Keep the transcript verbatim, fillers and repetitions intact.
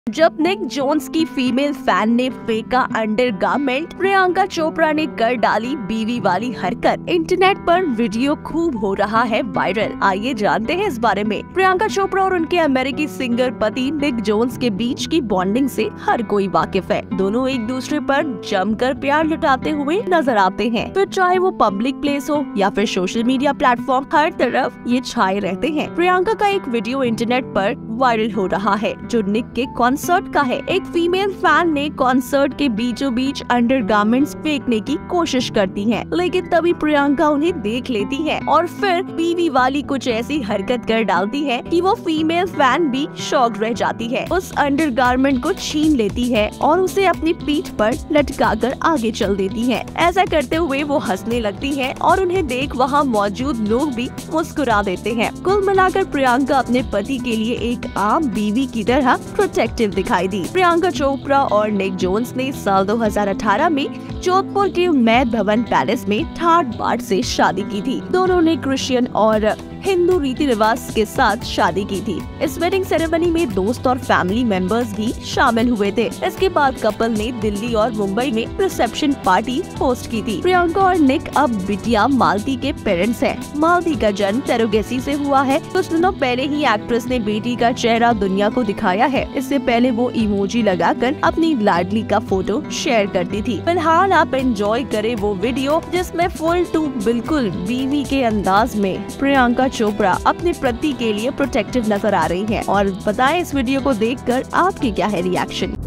जब Nick Jones की female fan ने फेंका अंडरगारमेंट, प्रियंका चोपड़ा ने कर डाली बीवी वाली हरकत। इंटरनेट पर वीडियो खूब हो रहा है वायरल। आइए जानते हैं इस बारे में। प्रियंका चोपड़ा और उनके अमेरिकी सिंगर पति निक जोन्स के बीच की बॉन्डिंग से हर कोई वाकिफ है। दोनों एक दूसरे पर जमकर प्यार लुटाते हुए नजर आते हैं, फिर चाहे वो पब्लिक प्लेस हो या फिर सोशल मीडिया प्लेटफॉर्म, हर तरफ ये छाए रहते हैं। प्रियंका का एक वीडियो इंटरनेट पर वायरल हो रहा है जो निक के कॉन्सर्ट का है। एक फीमेल फैन ने कॉन्सर्ट के बीचों बीच अंडरगारमेंट्स फेंकने की कोशिश करती है, लेकिन तभी प्रियंका उन्हें देख लेती है और फिर बीवी वाली कुछ ऐसी हरकत कर डालती है कि वो फीमेल फैन भी शॉक रह जाती है। उस अंडरगारमेंट को छीन लेती है और उसे अपनी पीठ पर लटकाकर आगे चल देती है। ऐसा करते हुए वो हंसने लगती है और उन्हें देख वहाँ मौजूद लोग भी मुस्कुरा देते हैं। कुल मिलाकर प्रियंका अपने पति के लिए एक आम बीवी की तरह प्रोटेक्टिव दिखाई दी। प्रियंका चोपड़ा और निक जोन्स ने साल दो हज़ार अठारह में जोधपुर के मैद भवन पैलेस में ठाट बाट से शादी की थी। दोनों ने क्रिश्चियन और हिंदू रीति रिवाज के साथ शादी की थी। इस वेडिंग सेरेमनी में दोस्त और फैमिली मेंबर्स भी शामिल हुए थे। इसके बाद कपल ने दिल्ली और मुंबई में रिसेप्शन पार्टी होस्ट की थी। प्रियंका और निक अब बिटिया मालती के पेरेंट्स हैं। मालती का जन्म तेरुगेसी से हुआ है। कुछ दिनों पहले ही एक्ट्रेस ने बेटी का चेहरा दुनिया को दिखाया है। इससे पहले वो इमोजी लगाकर अपनी लाडली का फोटो शेयर करती थी। फिलहाल आप एंजॉय करें वो वीडियो जिसमें फुल टू बिल्कुल बीवी के अंदाज में प्रियंका चोपड़ा अपने पति के लिए प्रोटेक्टिव नजर आ रही हैं। और बताएं इस वीडियो को देखकर आपकी क्या है रिएक्शन।